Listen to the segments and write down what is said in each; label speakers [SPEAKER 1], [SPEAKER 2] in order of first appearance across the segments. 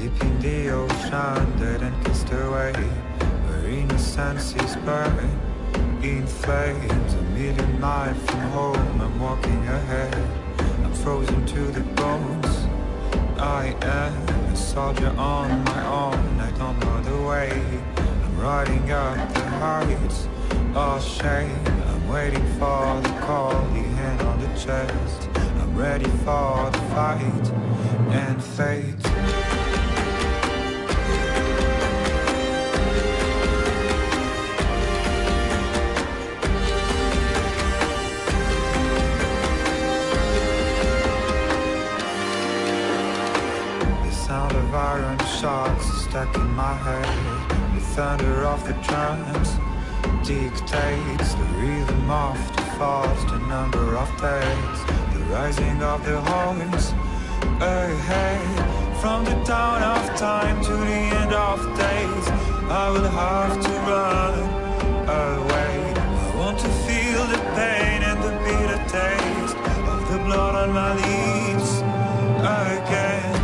[SPEAKER 1] deep in the ocean, dead and cast away, where innocence is burned in flames. A million miles from home, I'm walking ahead, I'm frozen to the bones. I am a soldier on my own, I don't know the way. I'm riding up the heights, all shame. I'm waiting for the call, the hand on the chest. I'm ready for the fight and fate. Sound of iron shocks stuck in my head. The thunder of the drums dictates the rhythm of the falls, the number of days, the rising of the horns ahead. From the dawn of time to the end of days, I will have to run away. I want to feel the pain and the bitter taste of the blood on my lips again.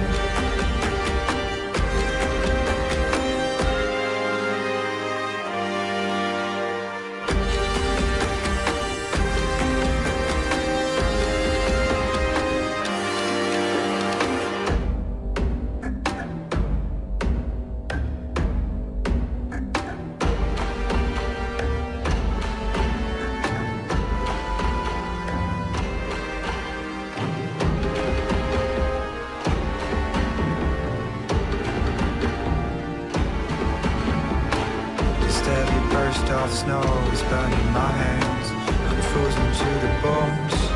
[SPEAKER 1] Of snow is burning my hands, I'm frozen to the bones.